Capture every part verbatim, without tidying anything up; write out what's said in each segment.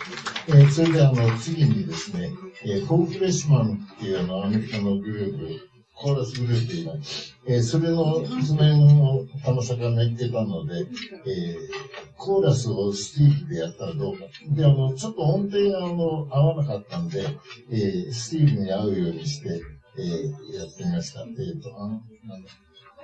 えー、それであの、次にですね、えー、フォー・フレッシュマンっていうあの、アメリカのグループ、コーラスグループ今、えー、それの図面を玉坂が言ってたので、えー、コーラスをスティーブでやったらどうか。で、あの、ちょっと音程があの、合わなかったんで、えー、スティーブに合うようにして、えー、やってみました。えっ、ー、と、あの、なんだ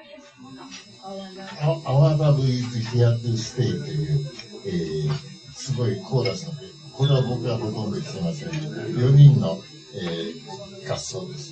Our Love is Here to Stay という、えー、すごいコーラスの曲。これは僕はほとんど聞けません。よにんの、えー、合奏です。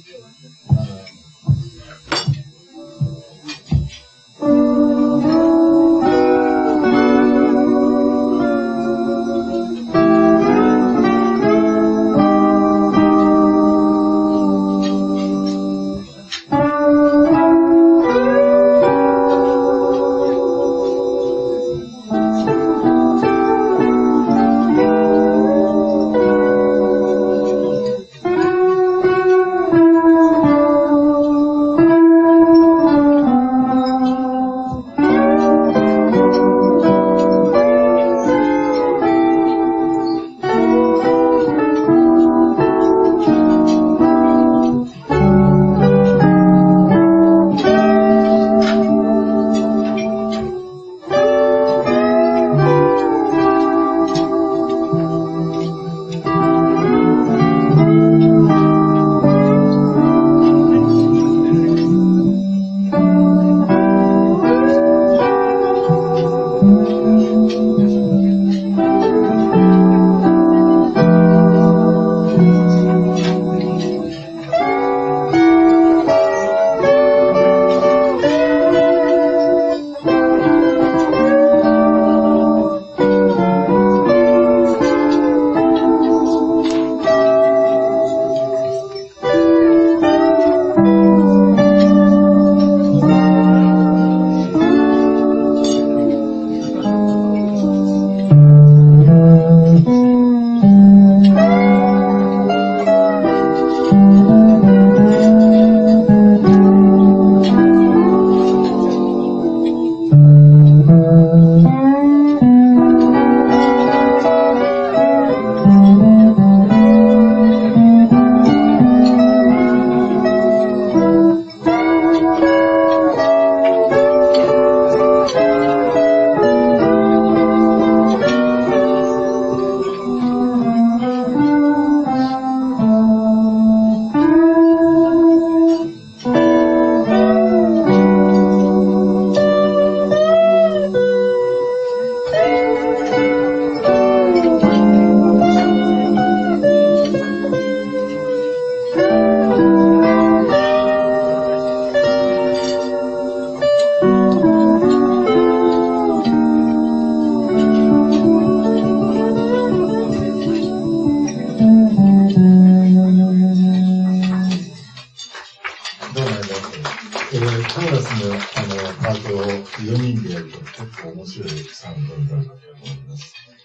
よにんでやると結構面白いサウンドになるかと思います。